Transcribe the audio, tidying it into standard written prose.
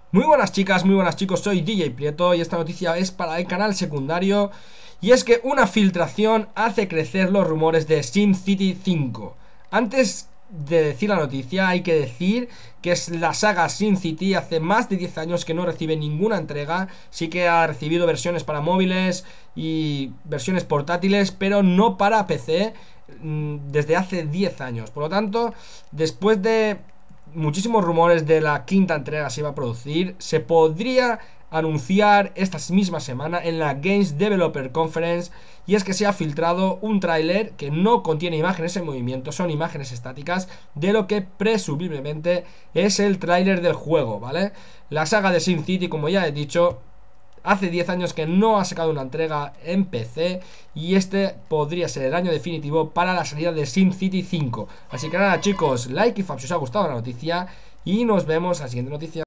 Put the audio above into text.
Muy buenas chicas, muy buenas chicos, soy DJ Prieto y esta noticia es para el canal secundario. Y es que una filtración hace crecer los rumores de SimCity 5. Antes de decir la noticia hay que decir que es la saga SimCity hace más de 10 años que no recibe ninguna entrega. Sí que ha recibido versiones para móviles y versiones portátiles, pero no para PC desde hace 10 años. Por lo tanto, después de muchísimos rumores de la quinta entrega se iba a producir, se podría anunciar esta misma semana en la Games Developer Conference. Y es que se ha filtrado un tráiler que no contiene imágenes en movimiento, son imágenes estáticas de lo que presumiblemente es el tráiler del juego, ¿vale? La saga de SimCity, como ya he dicho, hace 10 años que no ha sacado una entrega en PC y este podría ser el año definitivo para la salida de SimCity 5. Así que nada chicos, like y fab si os ha gustado la noticia y nos vemos en la siguiente noticia.